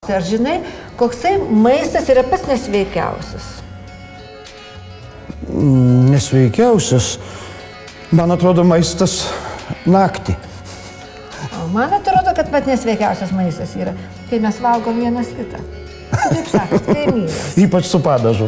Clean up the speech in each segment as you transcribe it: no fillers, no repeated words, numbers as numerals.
Ar žinai, koksai maistas yra pats nesveikiausias? Nesveikiausias? Man atrodo, maistas naktį. O man atrodo, kad pats nesveikiausias maistas yra, kai mes valgom vienas kitą. Taip sakant, kaimynas. Ypač su padažu.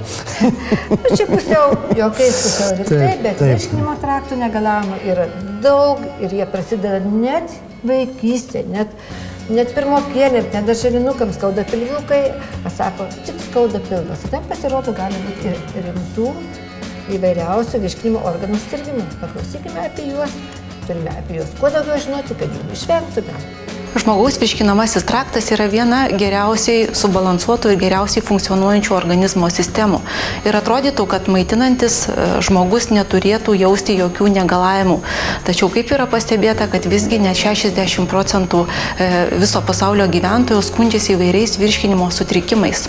Čia pusiau juokais, pusiau rimtai, bet virškinimo trakto negalavimų yra daug ir jie prasideda net vaikystė, net pirmokėlė, net darželinukams skauda pilviukai, pasako, tik skauda pilvas. Taip pasirodo, gali būti ir rimtų įvairiausių virškinimo organų susirgimų. Paklausykime apie juos, turime apie juos kuo daugiau žinoti, kad jų išvengtume. Žmogaus virškinamasis traktas yra viena geriausiai subalansuotų ir geriausiai funkcionuojančių organizmo sistemų. Ir atrodytų, kad maitinantis žmogus neturėtų jausti jokių negalavimų. Tačiau kaip yra pastebėta, kad visgi net 60% viso pasaulio gyventojų skundžiasi įvairiais virškinimo sutrikimais.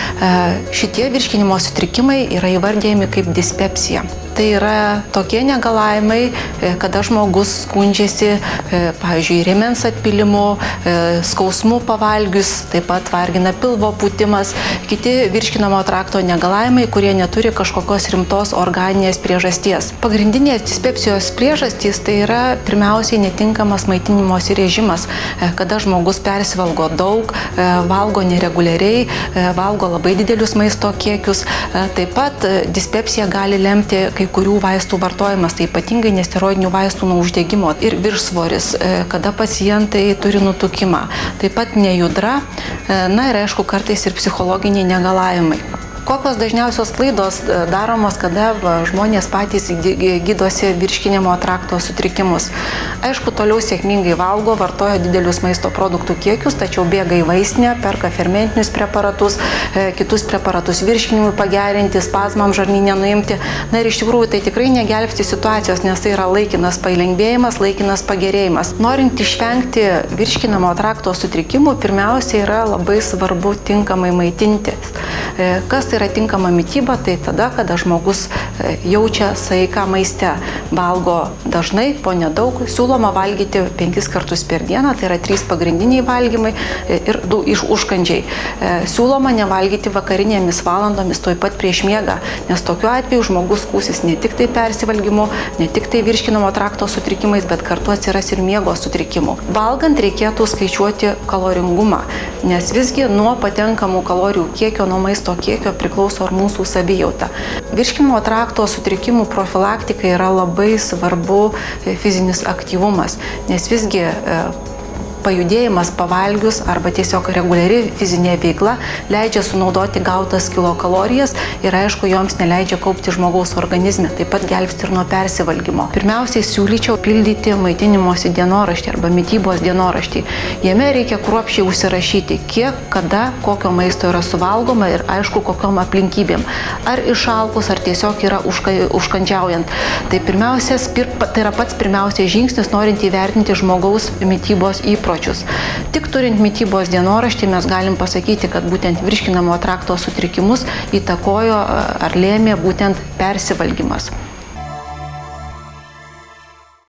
Šitie virškinimo sutrikimai yra įvardėjami kaip dispepsija. Tai yra tokie negalavimai, kada žmogus skundžiasi, pavyzdžiui, rėmens atpylimu, skausmu pavalgius, taip pat vargina pilvo pūtimas, kiti virškinamo trakto negalavimai, kurie neturi kažkokios rimtos organinės priežasties. Pagrindinės dispepsijos priežastys tai yra pirmiausiai netinkamas maitinimosi režimas, kada žmogus persivalgo daug, valgo nereguliariai, valgo labai didelius maisto kiekius. Taip pat dispepsija gali lemti kai kurių vaistų vartojimas, tai ypatingai nesteroidinių vaistų nuo uždegimo ir viršsvoris, kada pacientai turi nutukimą. Taip pat nejudra, na ir aišku, kartais ir psichologiniai negalavimai. Kokios dažniausios klaidos daromos, kada žmonės patys gydosi virškinimo trakto sutrikimus? Aišku, toliau sėkmingai valgo, vartoja didelius maisto produktų kiekius, tačiau bėga į vaistinę, perka fermentinius preparatus, kitus preparatus virškinimui pagerinti, spazmam žarnyne nuimti. Na ir iš tikrųjų tai tikrai negelbsti situacijos, nes tai yra laikinas palengvėjimas, laikinas pagerėjimas. Norint išvengti virškinimo trakto sutrikimų, pirmiausia yra labai svarbu tinkamai maitinti. Kas tai yra tinkama mityba, tai tada, kada žmogus jaučia saiką maiste. Valgo dažnai, po nedaug, siūloma valgyti 5 kartus per dieną, tai yra 3 pagrindiniai valgymai ir 2 iš užkandžiai. Siūloma nevalgyti vakarinėmis valandomis, tuoj pat prieš miegą, nes tokiu atveju žmogus skųsis ne tik tai persivalgymu, ne tik tai virškinamo trakto sutrikimais, bet kartu atsiras ir miego sutrikimų. Valgant reikėtų skaičiuoti kaloringumą, nes visgi nuo patenkamų kalorijų kiekio, nuo maisto kiekio priklauso ir mūsų savijauta. Virškinimo trakto sutrikimų profilaktika yra labai svarbu fizinis aktyvumas, nes visgi pajudėjimas pavalgius arba tiesiog reguliari fizinė veikla leidžia sunaudoti gautas kilokalorijas ir aišku, joms neleidžia kaupti žmogaus organizme, taip pat gelbsti ir nuo persivalgymo. Pirmiausiai siūlyčiau pildyti maitinimosi dienoraštį arba mitybos dienoraštį. Jame reikia kruopščiai užsirašyti, kiek, kada, kokio maisto yra suvalgoma ir aišku, kokiom aplinkybėm. Ar išalkus, ar tiesiog yra užkandžiaujant. Tai yra pats pirmiausias žingsnis, norint įvertinti žmogaus mitybos įpročius. Tik turint mitybos dienoraštį mes galim pasakyti, kad būtent virškinamo trakto sutrikimus įtakojo ar lėmė būtent persivalgymas.